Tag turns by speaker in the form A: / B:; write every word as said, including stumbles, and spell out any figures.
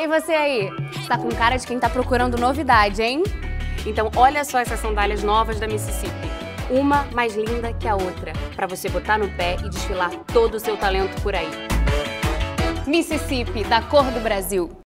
A: E você aí? Tá com cara de quem tá procurando novidade, hein?
B: Então olha só essas sandálias novas da Mississippi. Uma mais linda que a outra, para você botar no pé e desfilar todo o seu talento por aí.
A: Mississippi, da cor do Brasil.